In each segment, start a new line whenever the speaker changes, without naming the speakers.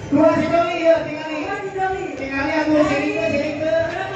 Dua si Doli ya, tinggali aku sini ke.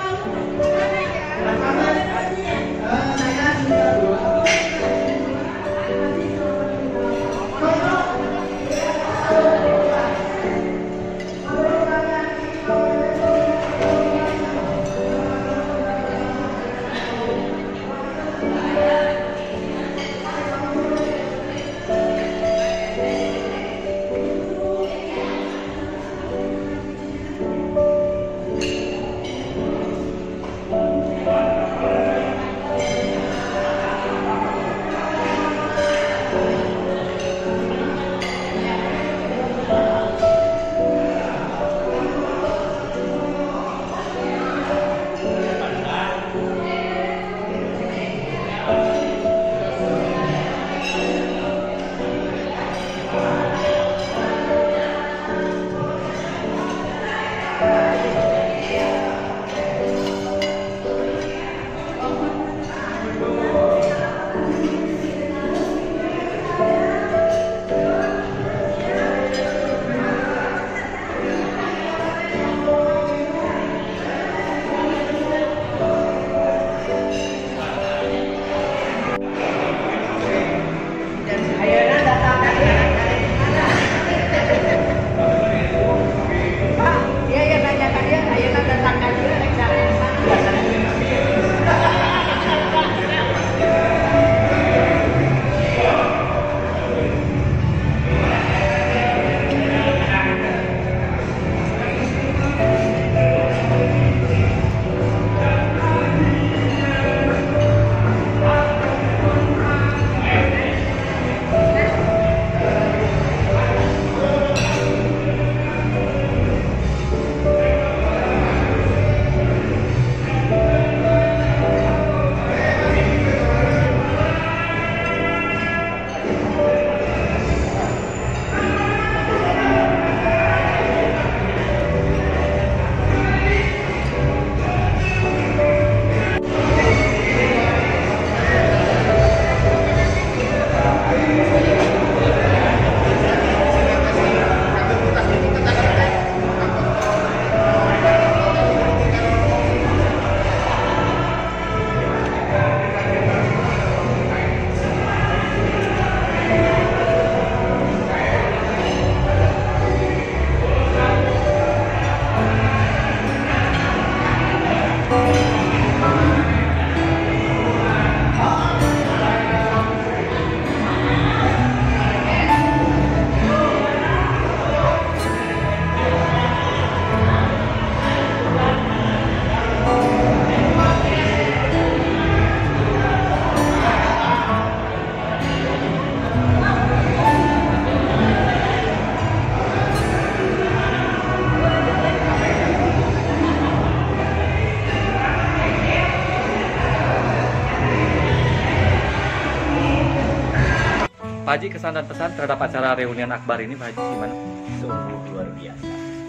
Pak Haji, kesan dan pesan terhadap acara reunian akbar ini Pak Haji gimana?
Sungguh luar biasa.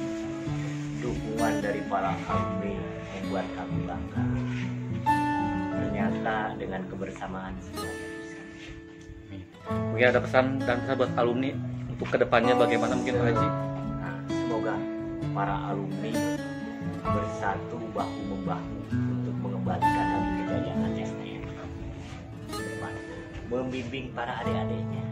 Dukungan dari para alumni membuat kami bangga. Ternyata dengan kebersamaan semuanya bisa.
Mungkin ada pesan dan pesan buat alumni untuk kedepannya bagaimana mungkin Pak Haji?
Nah, semoga para alumni bersatu bahu membahu untuk mengembalikan lagi kejayaan STM. Membimbing para adik-adiknya.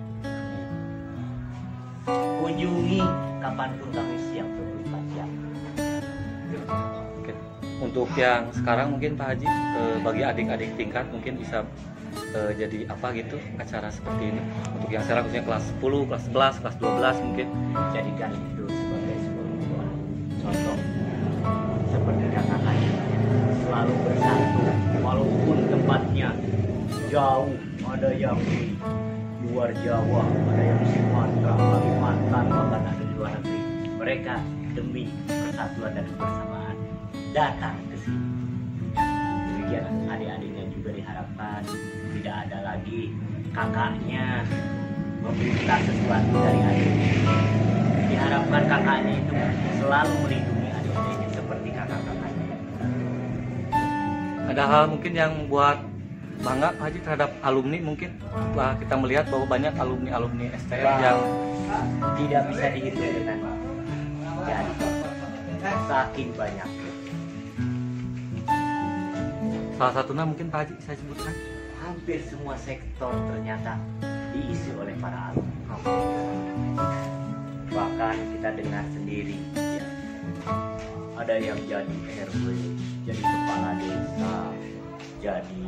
Kunjungi kapanpun kami siap 24 jam.
Oke. Untuk yang sekarang mungkin Pak Haji, bagi adik-adik tingkat mungkin bisa jadi apa gitu acara seperti ini. Untuk yang sekarang khususnya kelas 10, kelas 11, kelas 12 mungkin.
Jadikan itu sebagai sebuah contoh. Seperti kakak-kakaknya selalu bersatu walaupun tempatnya jauh, ada yang di luar Jawa, ada yang di Sumatera, Kalimantan, bahkan ada di luar negeri. Mereka demi persatuan dan kebersamaan datang ke sini. Demikian adik-adiknya juga diharapkan tidak ada lagi kakaknya meminta sesuatu dari adiknya. Diharapkan kakaknya itu selalu melindungi adik-adiknya seperti kakak-kakaknya.
Ada hal mungkin yang buat bangga Pak Haji terhadap alumni mungkin setelah kita melihat bahwa banyak alumni STM yang
tidak bisa dihitung dengan terjadi. Saking banyak.
Salah satunya mungkin Pak Haji saya sebutkan.
Hampir semua sektor ternyata diisi oleh para alumni. Bahkan kita dengar sendiri, ya, ada yang jadi RW, jadi kepala desa, jadi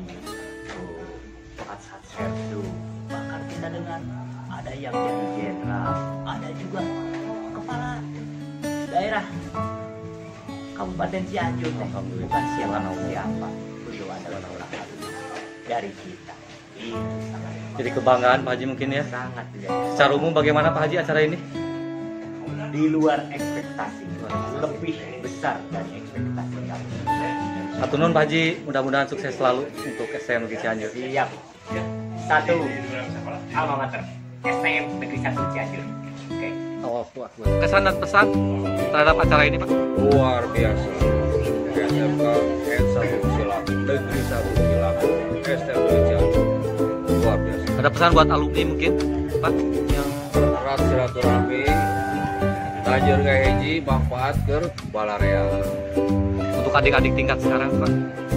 Satserdu. Bahkan kita dengar ada yang jadi jenderal, ada juga kepala daerah Kabupaten Cianjur. Bukan siapa, beliau adalah orang alumni dari kita. Itu sangat,
Jadi kebanggaan Pak Haji mungkin ya.
sangat ya.
Secara umum bagaimana Pak Haji acara ini?
Di luar ekspektasi, lebih besar dari ekspektasi kami.
Satu nun Pak Haji, mudah-mudahan sukses selalu untuk STM Negeri Cianjur.
Siap. Satu alma mater STM Negeri 1 Cianjur. Oke.
Kesan dan pesan terhadap acara ini Pak?
Luar biasa. SMK N1 Cilaku, Negeri 1 Cilaku, STM Negeri Cianjur. Luar biasa.
Ada pesan buat alumni mungkin Pak? Yang
Erat silaturahmi, tajur gaya hiji, manfaat ke balarea.
untuk adik-adik tingkat sekarang Pak?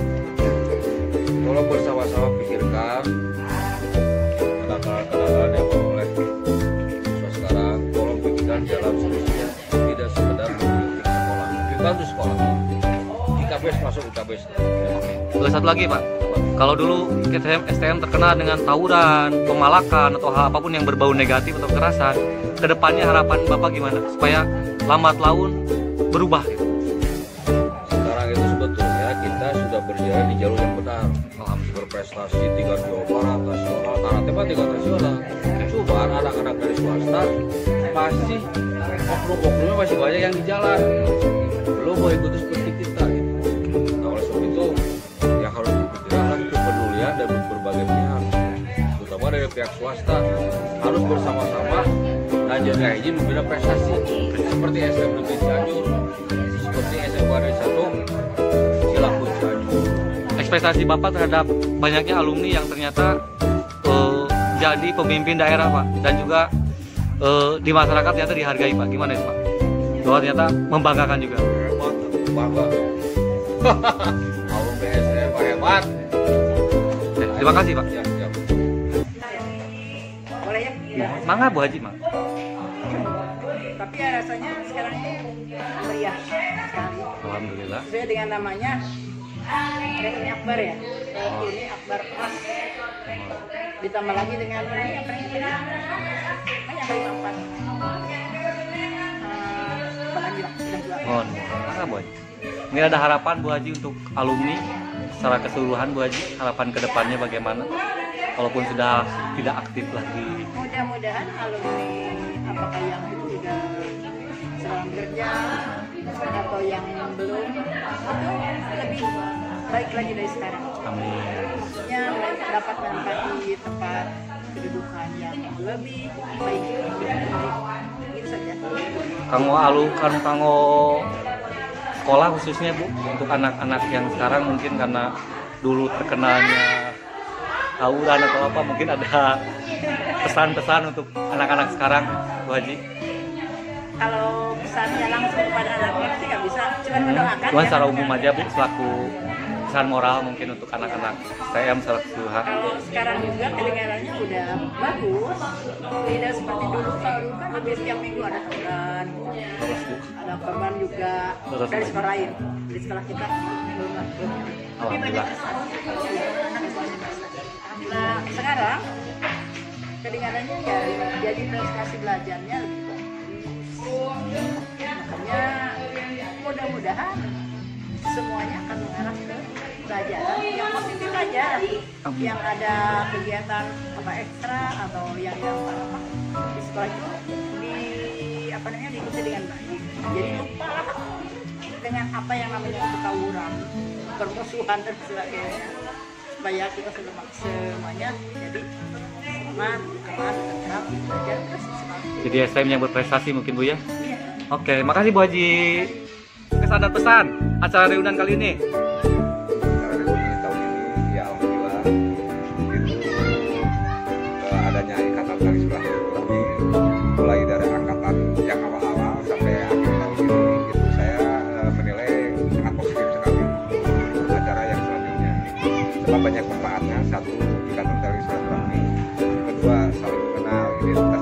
Tolong bersama-sama pikirkan kenakalan-kenakalan yang oleh siswa sekarang. Tolong pikirkan jalan solusinya, tidak sekedar mengkritik sekolah. Dibantu sekolah. IKBS masuk IKBS.
Terus satu lagi Pak, kalau dulu STM terkenal dengan tawuran, pemalakan atau hal apapun yang berbau negatif atau kekerasan, kedepannya harapan Bapak gimana supaya lambat laun berubah gitu?
Sekarang itu sebetulnya kita sudah berjalan di jalur yang benar.
Alhamdulillah.
Berprestasi tingkat Jawa Barat, nasional, karate mah tingkat nasional. Cuma anak-anak dari swasta masih oknum-oknumnya masih banyak yang di jalan. Belum mau ikut seperti kita. Gitu. Nah, oleh sebab itu yang harus dipikirkan kepedulian dari berbagai pihak, terutama dari pihak swasta, harus bersama-sama ngajar gaji membina prestasi seperti STM Negeri Cianjur, seperti SMK Negeri 1 Cilaku Cianjur.
Ekspektasi Bapak terhadap banyaknya alumni yang ternyata jadi pemimpin daerah Pak, dan juga di masyarakat ternyata dihargai Pak, gimana itu Pak? Bahwa ternyata membanggakan juga.
Hebat, bangga. Alumni STM hebat.
Oke, terima kasih Pak.
Ya, ya.
Boleh ya?
Mangga Bu Haji Mang.
Tapi ya rasanya sekarang ini meriah sekali.
Alhamdulillah.
Sesuai dengan namanya, ini Akbar ya. Ini Akbar Plus. Ditambah lagi dengan ini apa ini? Banyak kali empat. Apa lagi lah? Sudah dua.
Mohon. Mangga Bu Haji. Ini ada harapan Bu Haji untuk alumni secara keseluruhan Bu Haji, harapan kedepannya bagaimana? Walaupun sudah tidak aktif lagi.
Mudah-mudahan alumni apakah yang sudah sedang bekerja atau yang belum itu lebih baik lagi dari sekarang.
Amin.
Ya, mereka dapat menempati tempat kedudukan yang lebih baik. Gitu saja.
Kanggo sekolah khususnya Bu, untuk anak-anak yang sekarang mungkin karena dulu terkenalnya tawuran atau apa, mungkin ada pesan-pesan untuk anak-anak sekarang Bu Haji?
Kalau pesannya langsung kepada anak-anak sih nggak bisa, cuma mendoakan.
Cuman
ya.
secara umum aja Bu, selaku pesan moral mungkin untuk anak-anak STM secara keseluruhan.
Kalau sekarang juga kedengarannya udah bagus, tidak seperti dulu. Kalau dulu kan lebih setiap minggu ada tawuran,
Terus Bu,
ada korban juga
Terus.
dari sekolah lain. Di sekolah kita belum lah.
Alhamdulillah.
Nah, sekarang kedengarannya ya jadi prestasi belajarnya lebih bagus. Makanya mudah-mudahan semuanya akan mengarah ke pelajaran yang positif aja. Yang ada kegiatan apa ekstra atau yang apa di sekolah itu diikuti dengan baik. Jadi lupa lah dengan apa yang namanya tawuran, permusuhan dan sebagainya. Supaya kita semuanya jadi aman, tetap belajar terus semangat.
Jadi STM yang berprestasi mungkin Bu ya?
Iya.
Oke, makasih Bu Haji. Kesan dan pesan acara reunian kali ini.
Karena di tahun ini ya alhamdulillah itu adanya ikatan tali silaturahmi mulai dari angkatan yang awal-awal sampai akhir tahun ini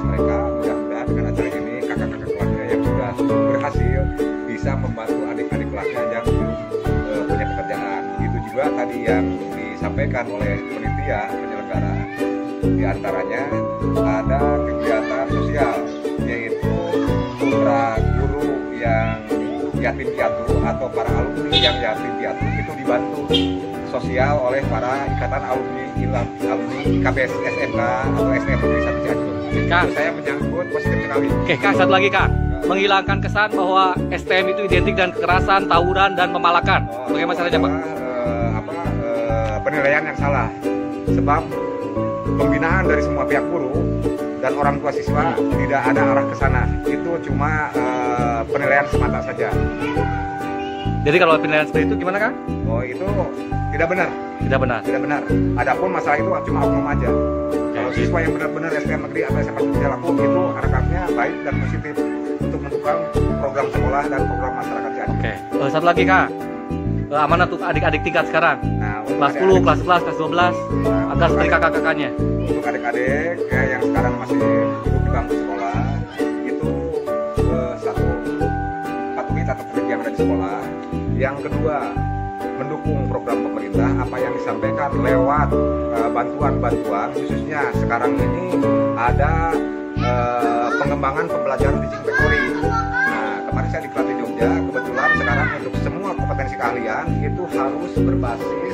aktivitas mereka. Mudah-mudahan dengan acara ini kakak-kakak kelasnya yang sudah berhasil bisa membantu adik-adik kelasnya yang punya pekerjaan. Itu juga tadi yang disampaikan oleh panitia penyelenggara, di antaranya ada kegiatan sosial, yaitu putra guru yang yatim piatu atau para alumni yang yatim piatu itu dibantu sosial oleh para ikatan alumni KPS SMK atau STM Negeri 1 Cianjur.
Kak,
Itu saya menyambut positif sekali.
Oke Kak, satu lagi Kak, menghilangkan kesan bahwa STM itu identik dengan kekerasan, tawuran, dan memalakan. Bagaimana caranya Pak?
Penilaian yang salah, sebab pembinaan dari semua pihak guru dan orang tua siswa tidak ada arah ke sana. Itu cuma penilaian semata saja.
Jadi kalau penilaian seperti itu gimana Kak?
Oh, itu tidak benar.
Tidak benar.
Tidak benar. Adapun masalah itu cuma oknum aja. Kalau siswa yang benar-benar STM negeri atau SMA sosial laku itu anak-anaknya baik dan positif untuk mendukung program sekolah dan program masyarakat Cianjur.
Oke. Satu lagi Kak, amanah untuk adik-adik tingkat sekarang.
Nah, untuk
Kelas 10, kelas 11, kelas 12, agar seperti kakak-kakaknya.
Untuk adik-adik ya, yang sekarang masih duduk di bangku sekolah, itu satu, patuhi tata tertib yang ada di sekolah. Yang kedua, mendukung program pemerintah apa yang disampaikan lewat bantuan-bantuan, khususnya sekarang ini ada pengembangan pembelajaran teaching factory. Nah, kemarin saya di Pelatih Jogja, kebetulan sekarang untuk semua kompetensi keahlian itu harus berbasis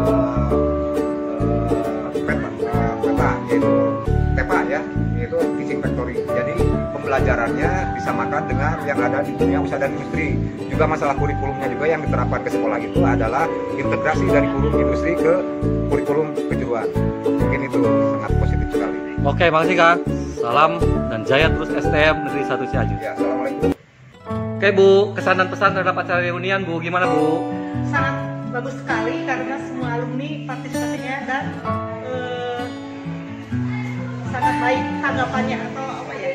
peta, yaitu TEPA ya, yaitu teaching factory. Jadi pembelajarannya disamakan dengan yang ada di dunia usaha dan industri. Juga masalah kurikulumnya juga yang diterapkan ke sekolah itu adalah integrasi dari kurikulum industri ke kurikulum kejuruan. Mungkin itu sangat positif sekali.
Oke, makasih Kak. Salam dan jaya terus STM Negeri 1 Cianjur.
Ya, assalamualaikum.
Oke Bu, kesan dan pesan terhadap acara reunian Bu, gimana Bu?
Sangat bagus sekali karena semua alumni partisipasinya dan sangat baik tanggapannya atau apa ya,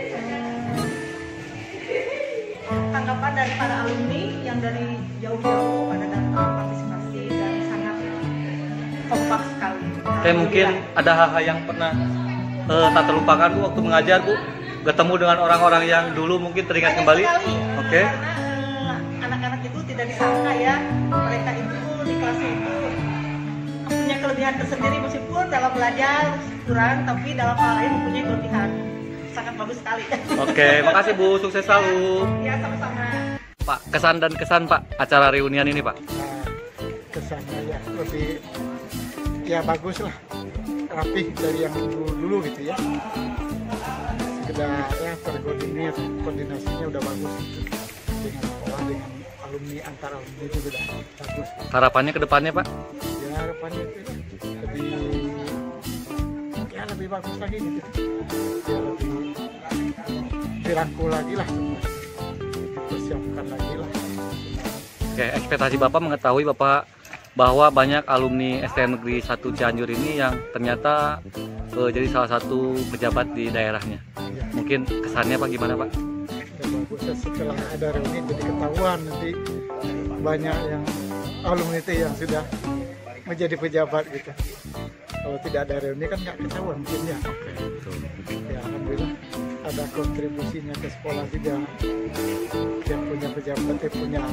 tanggapan dari para alumni yang dari jauh-jauh pada datang partisipasi dan sangat kompak sekali.
Oke, mungkin ada hal-hal yang pernah tak terlupakan Bu waktu mengajar Bu, ketemu dengan orang-orang yang dulu mungkin teringat
Banyak
kembali.
sekali,
Oke.
karena anak-anak itu tidak disangka ya, mereka itu di kelas itu punya kelebihan tersendiri meskipun dalam belajar kurang, tapi dalam hal lain mempunyai kelebihan. Sangat bagus sekali.
Oke, makasih Bu, sukses selalu.
Ya, sama-sama.
Pak, kesan dan kesan Pak acara reunian ini Pak.
Kesannya ya lebih ya bagus lah, rapih dari yang dulu gitu ya. Sekedar ya koordinasinya udah bagus gitu. Dengan sekolah, dengan alumni, antar alumni itu udah bagus.
Harapannya ke depannya Pak?
Ya harapannya itu lebih bagus lagi gitu. Ya lebih dirangkul lagi lah semua, dipersiapkan lagi lah.
Oke, ekspektasi Bapak mengetahui Bapak bahwa banyak alumni STM Negeri 1 Cianjur ini yang ternyata jadi salah satu pejabat di daerahnya.
Ya.
Mungkin kesannya Pak gimana Pak?
Ya bagusnya setelah ada reuni jadi ketahuan nanti banyak yang alumni itu yang sudah menjadi pejabat gitu. Kalau tidak ada reuni kan nggak ketahuan mungkin ya. Ya alhamdulillah ada kontribusinya ke sekolah juga. Yang punya pejabat, yang punya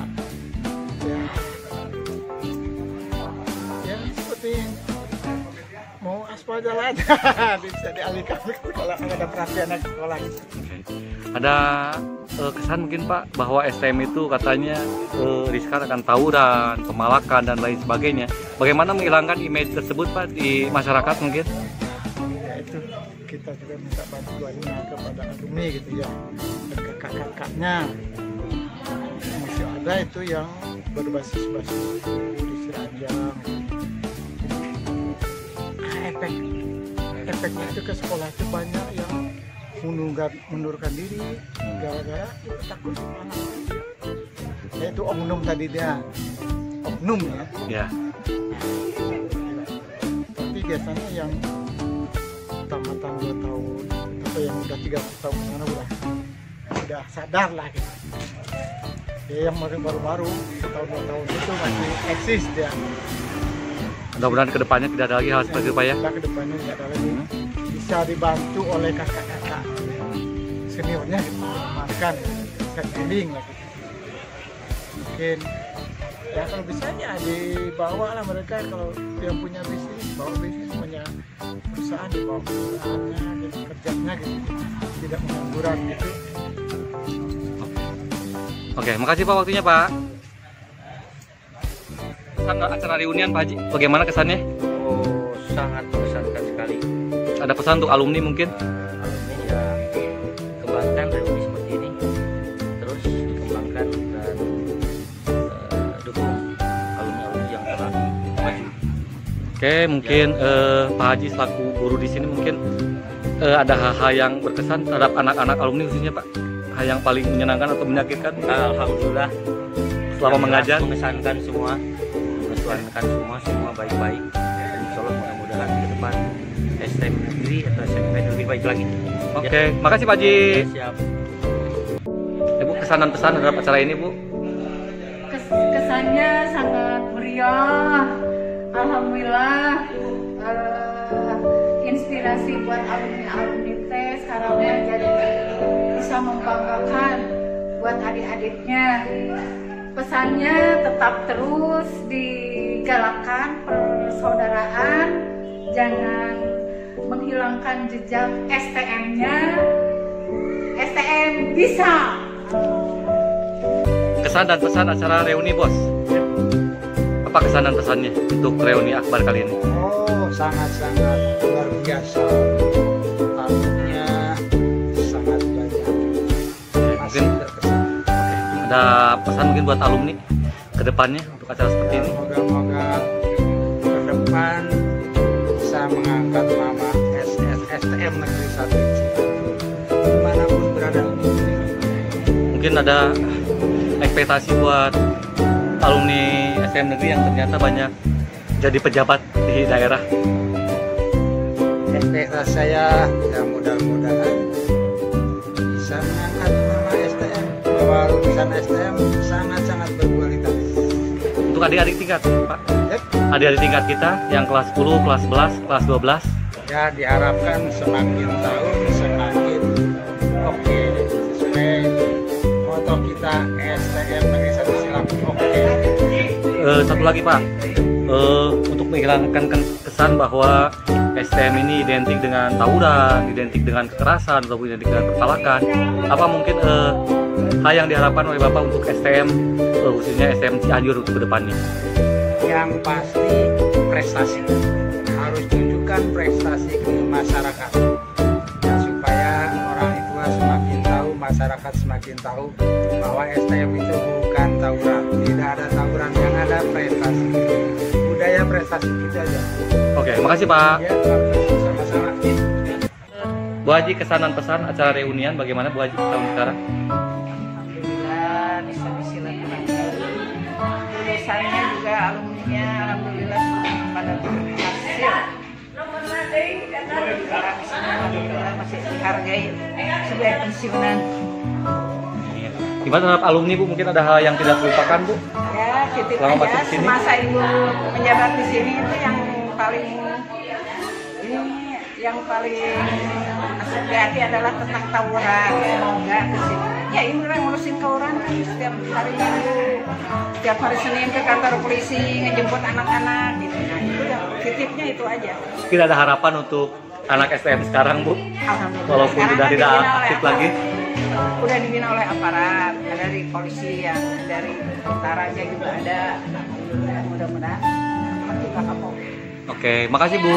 ya seperti mau aspal jalan bisa dialihkan kalau ada perhatian ke sekolah.
Ada kesan mungkin Pak bahwa STM itu katanya riskan akan tawuran, pemalakan dan lain sebagainya. Bagaimana menghilangkan image tersebut Pak di masyarakat mungkin?
Ya itu kita juga minta bantuannya kepada alumni gitu ya, dan kakak-kakaknya masih ada itu yang berbasis di Ciranjang. Efeknya itu ke sekolah itu banyak yang mundurkan diri gara-gara takut dimana. Ya itu oknum tadi dia, oknum ya.
Ya.
Tapi biasanya yang tamatan 2 tahun atau yang udah 30 tahun sana udah sadar lah gitu. Ya yang baru-baru tahun 2 tahun itu masih eksis dia.
Mudah-mudahan kedepannya tidak ada lagi hal seperti itu Pak ya.
Kedepannya tidak ada lagi. Bisa dibantu oleh kakak-kakak. seniornya gitu, makan ikan giling lah gitu. Mungkin ya kalau bisa ya dibawa lah mereka, kalau yang punya bisnis bawa bisnis, punya perusahaan dibawa perusahaannya gitu, kerjanya gitu, tidak pengangguran gitu.
Oke, makasih Pak waktunya Pak. Pesan acara reunian Pak Haji, bagaimana kesannya?
Oh, sangat mengesankan sekali.
Ada pesan untuk alumni mungkin?
Alumni ya, kembangkan reuni seperti ini, terus dikembangkan dan dukung alumni-alumni yang telah maju.
Oke, mungkin Pak Haji selaku guru di sini mungkin ada hal-hal yang berkesan terhadap anak-anak alumni khususnya Pak, hal yang paling menyenangkan atau menyakitkan
Alhamdulillah
selama mengajar?
mengesankan semua, semua baik-baik. Dan insya Allah mudah-mudahan ke depan STM negeri atau SMP lebih baik lagi.
Oke, makasih Pak Haji.
Ya, siap.
Ibu kesan dan pesan terhadap acara ini Bu?
Kesannya sangat meriah, alhamdulillah. Inspirasi buat alumni teh sekarang jadi bisa membanggakan buat adik-adiknya. Pesannya tetap terus digalakkan persaudaraan, jangan menghilangkan jejak STM-nya. STM bisa.
Kesan dan pesan acara reuni Bos. Apa kesan dan pesannya untuk reuni akbar kali ini?
Oh, sangat-sangat luar biasa. Tamunya sangat banyak. Masih berkesan.
Ada pesan mungkin buat alumni ke depannya untuk acara seperti ini?
Moga-moga ke depan bisa mengangkat nama STM Negeri 1 dimanapun berada.
Mungkin ada ekspektasi buat alumni STM Negeri yang ternyata banyak jadi pejabat di daerah.
Ekspektasi saya ya mudah-mudahan bisa mengangkat nama STM, bahwa lulusan STM sangat-sangat berkualitas.
Untuk adik-adik tingkat Pak, adik-adik tingkat kita yang kelas 10, kelas 11, kelas 12,
Ya diharapkan semakin tahun semakin oke, sesuai moto kita STM Negeri 1 Silang oke.
Satu lagi Pak, untuk menghilangkan kesan bahwa STM ini identik dengan tawuran, identik dengan kekerasan, ataupun identik dengan pertalakan. Apa mungkin hal yang diharapkan oleh Bapak untuk STM, khususnya STM Cianjur untuk kedepannya?
Yang pasti prestasi, harus tunjukkan prestasi ke masyarakat ya, supaya orang tua semakin tahu, masyarakat semakin tahu bahwa STM itu bukan tawuran, tidak ada tawuran, yang ada prestasi, budaya prestasi kita aja.
Oke, makasih Pak.
Ya, sama-sama.
Bu Haji, kesan dan pesan acara reunian bagaimana Bu Haji tahun sekarang?
Alhamdulillah bisa disilaturahmi. Lulusannya juga alumninya alhamdulillah pada berhasil. Orang di sini alhamdulillah masih dihargai sebagai pensiunan.
Gimana terhadap alumni Bu? Mungkin ada hal yang tidak terlupakan Bu?
Ya, titip
Selama masih
aja
di sini?
semasa ibu menjabat di sini itu yang paling masuk di hati adalah tentang tawuran. Semoga kesini. Ya ini orang ngurusin tawuran kan setiap hari Minggu, setiap hari Senin ke kantor polisi ngejemput anak-anak gitu. Nah itu yang titipnya itu aja.
Mungkin ada harapan untuk anak STM sekarang Bu?
Alhamdulillah.
Walaupun
Sekarang
sudah
kan
tidak
dibina oleh
aktif
aparat.
lagi.
Udah dibina oleh aparat, dari polisi yang dari utaranya juga ada. Alhamdulillah, mudah-mudahan kita kapok.
Oke, makasih Bu.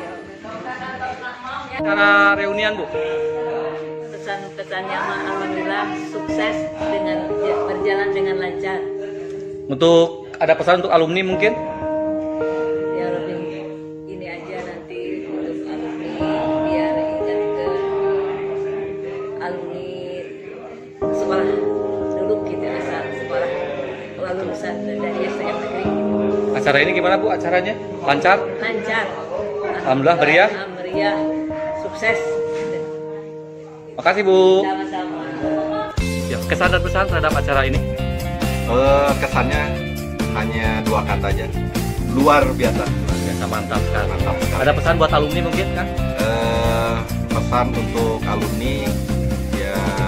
Acara reunian Bu?
Pesan-pesannya mah alhamdulillah sukses dengan berjalan dengan lancar.
Untuk ada pesan untuk alumni mungkin?
Ya lebih ini aja nanti untuk alumni biar ingat ke alumni sekolah dulu kita asal sekolah lulusan dari STM Negeri.
Acara ini gimana Bu acaranya? Lancar?
Lancar.
Alhamdulillah, meriah?
Meriah. Sukses.
Makasih Bu.
Sama-sama.
Ya, kesan dan pesan terhadap acara ini?
Kesannya hanya 2 kata aja, luar biasa.
Biasa mantap sekali.
Mantap sekali.
Ada pesan buat alumni mungkin kan?
Pesan untuk alumni ya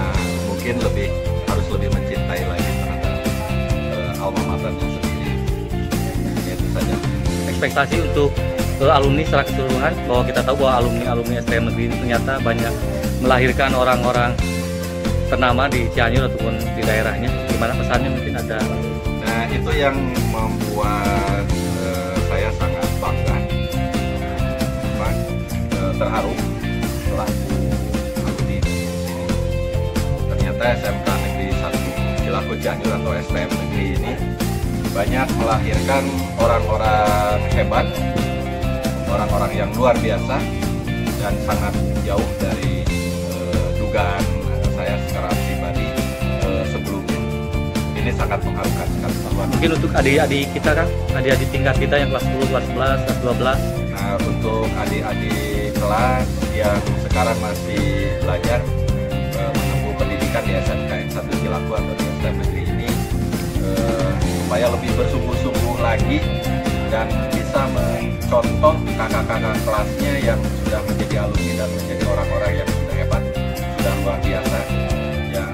mungkin harus lebih mencintai lagi terhadap alma maternya sendiri. Itu saja.
Ekspektasi untuk alumni secara keseluruhan, bahwa kita tahu bahwa alumni STM negeri ini ternyata banyak melahirkan orang-orang ternama di Cianjur ataupun di daerahnya. Gimana pesannya, mungkin ada?
Nah, itu yang membuat saya sangat bangga, terharu selaku alumni di sini. Ternyata SMK Negeri 1 Cilaku Cianjur atau STM Negeri ini banyak melahirkan orang-orang hebat, orang-orang yang luar biasa dan sangat jauh dari dugaan saya secara pribadi sebelumnya. Ini sangat mengharukan sekali.
Mungkin untuk adik-adik kita kan, adik-adik tingkat kita yang kelas 10, kelas 11, kelas 12.
Nah, untuk adik-adik kelas yang sekarang masih belajar menempuh pendidikan di SMK 1 Cilaku atau di STM Negeri ini, supaya lebih bersungguh-sungguh lagi dan bisa mencontoh kakak-kakak kelasnya yang sudah menjadi alumni dan menjadi orang-orang yang sudah hebat, sudah luar biasa, yang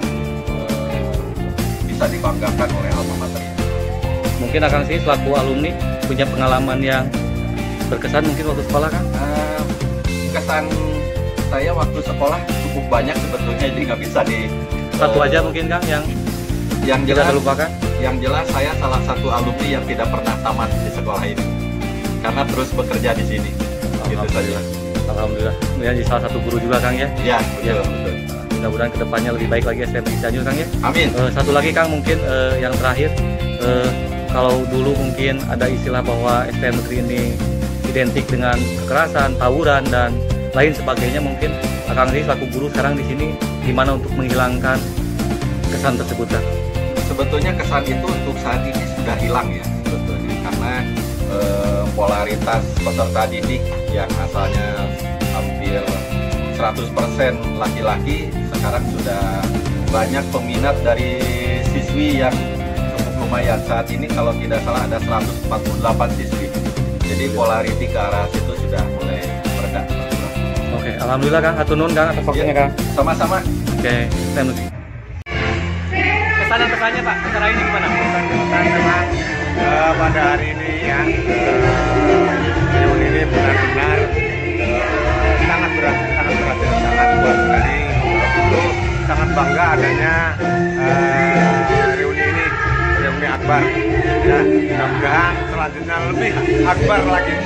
bisa dibanggakan oleh alma mater ini.
Mungkin akan sih selaku alumni punya pengalaman yang berkesan mungkin waktu sekolah kan?
Kesan saya waktu sekolah cukup banyak sebetulnya, jadi nggak bisa di
Satu aja mungkin Kang yang
jelas
tidak terlupakan.
Yang jelas saya salah satu alumni yang tidak pernah tamat di sekolah ini karena terus bekerja di sini. Gitu saja.
Alhamdulillah. Menjadi salah satu guru juga Kang ya.
Ya, betul.
Mudah-mudahan kedepannya lebih baik lagi STM di Cianjur Kang ya.
Amin.
Satu lagi Kang mungkin yang terakhir, kalau dulu mungkin ada istilah bahwa STM negeri ini identik dengan kekerasan, tawuran dan lain sebagainya, mungkin Kang sih selaku guru sekarang di sini gimana untuk menghilangkan kesan tersebut Kang?
Sebetulnya kesan itu untuk saat ini sudah hilang ya sebetulnya, karena polaritas peserta didik yang asalnya hampir 100% laki-laki sekarang sudah banyak peminat dari siswi yang cukup lumayan. Saat ini kalau tidak salah ada 148 siswi. Jadi polariti ke arah situ sudah mulai mereda.
Oke, alhamdulillah Kang, hatur nuhun Kang atas waktunya Kang.
Sama-sama.
Oke, STM negeri. Kesan dan pesannya Pak, acara ini gimana?
Pesan memang pada hari ini ya, reuni ini benar-benar sangat berat buat kami. Itu sangat bangga adanya reuni ini, reuni akbar. Ya, mudah-mudahan selanjutnya lebih akbar lagi.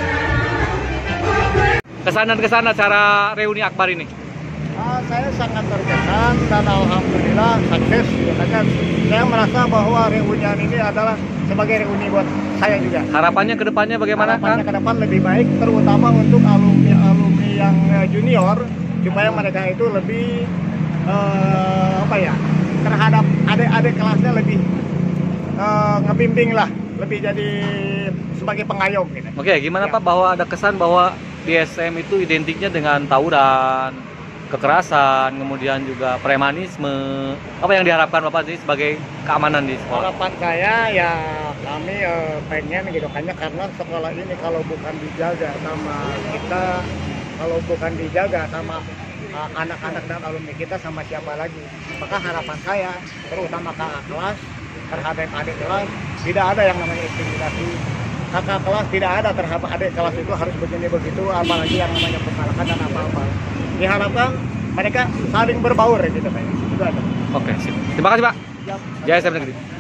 Kesan acara reuni akbar ini?
Saya sangat terkesan dan alhamdulillah sukses. Karena saya merasa bahwa reunian ini adalah sebagai reuni buat saya juga.
Harapannya ke depannya bagaimana Kang?
Harapannya ke depan lebih baik, terutama untuk alumni yang junior, supaya mereka itu lebih terhadap adik-adik kelasnya lebih ngebimbing lah, lebih jadi sebagai pengayom gitu.
Oke, gimana Pak bahwa ada kesan bahwa di SM itu identiknya dengan tawuran, kekerasan, kemudian juga premanisme. Apa yang diharapkan Bapak sih sebagai keamanan di sekolah?
Harapan saya ya kami pengen gitu kan, karena sekolah ini kalau bukan dijaga sama kita, kalau bukan dijaga sama anak-anak dan alumni kita, sama siapa lagi? Maka harapan saya terutama kakak kelas terhadap adik kelas, tidak ada yang namanya intimidasi. Kakak kelas tidak ada terhadap adik kelas itu harus begini begitu, apalagi yang namanya pemalakan dan apa-apa. Diharapkan mereka saling berbaur gitu Pak. Itu aja.
Oke, sip. Terima kasih Pak. Jaya SM Negeri.